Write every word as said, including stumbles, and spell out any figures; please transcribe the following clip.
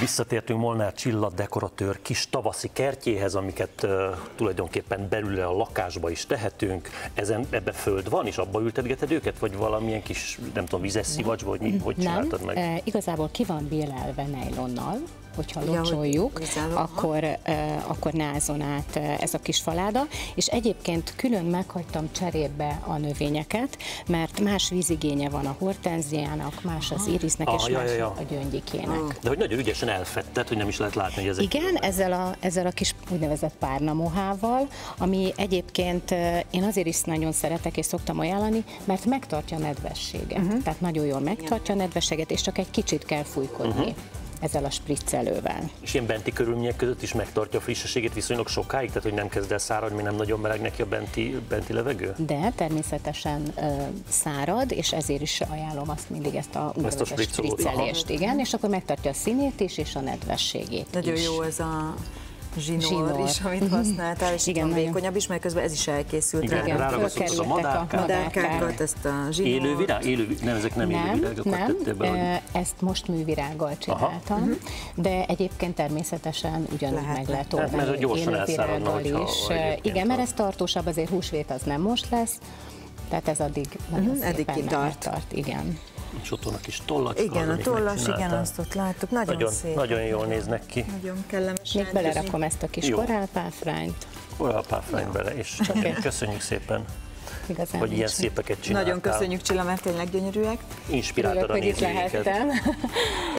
Visszatértünk Molnár Csilla dekoratőr kis tavaszi kertjéhez, amiket uh, tulajdonképpen belül a lakásba is tehetünk. Ezen, ebbe föld van, és abba ültetgeted őket, vagy valamilyen kis, nem tudom, vizes szivacsba, vagy mi, hogy csináltad meg? Nem, e, igazából ki van bélelve nejlonnal, hogyha locsoljuk, ja, akkor, e, akkor názon át ez a kis faláda, és egyébként külön meghagytam cserébe a növényeket, mert más vízigénye van a hortenziának, más az irisnek, ah, és ja, más ja, ja. a gyöngyikének. De hogy nagyon ügyesen elfetted, hogy nem is lehet látni, hogy ezek... Igen, ezzel a, ezzel a kis úgynevezett párnamohával, ami egyébként én azért is nagyon szeretek és szoktam ajánlani, mert megtartja a nedvességet. Uh-huh. Tehát nagyon jól megtartja a nedvességet, és csak egy kicsit kell fújkodni. Uh-huh. ezzel a spriccelővel. És ilyen benti körülmények között is megtartja a frissességét viszonylag sokáig, tehát hogy nem kezd el száradni, nem nagyon meleg neki a benti, benti levegő? De természetesen uh, szárad, és ezért is ajánlom azt mindig ezt a, ezt a spriccelést, igen, és akkor megtartja a színét is, és a nedvességét Nagyon is. jó ez a zsinór, zsinór. is, amit használtál, és igen, vékonyabb is, mert közben ez is elkészült. Igen, rá. Ráragasztottak a madárkát, madárkákat, ezt a zsinórt. Élő virág? Élő, nem, ezek nem, nem élő virágokat tettél be? Nem, ezt most művirággal csináltam, uh-huh. de egyébként természetesen ugyanúgy meg lehet oldani élő virággal is. Igen, mert ez tartósabb, azért húsvét az nem most lesz, tehát ez addig nagyon uh-huh. szépen kitart. Tart, igen. És ott vannak is tollak. Igen, a tollas, igen, azt ott láttuk, nagyon, nagyon szép. Nagyon jól néznek ki. Nagyon kellemes. Még belerakom ezt a kis korálpáfrányt. Korálpáfrány bele, és köszönjük szépen, igazán hogy ilyen szépeket csináltál. Nagyon köszönjük, Csilla, mert tényleg gyönyörűek. Inspiráltad a nézőinket.